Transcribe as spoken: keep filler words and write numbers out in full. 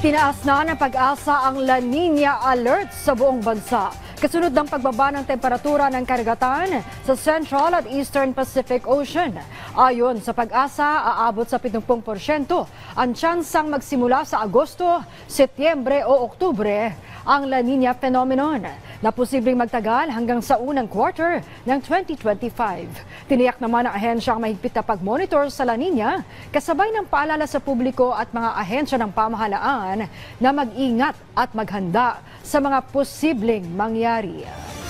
Itinaas na ng pag-asa ang La Nina alert sa buong bansa. Kasunod ng pagbaba ng temperatura ng karagatan sa Central at Eastern Pacific Ocean. Ayon sa pag-asa, aabot sa pitong porsyento ang tsansang magsimula sa Agosto, Setyembre o Oktubre ang La Nina phenomenon na posibleng magtagal hanggang sa unang quarter ng twenty twenty-five. Tiniyak naman ng ahensya ang mahigpit na pag-monitor sa La Nina kasabay ng paalala sa publiko at mga ahensya ng pamahalaan na mag-ingat at maghanda sa mga posibleng mangyari.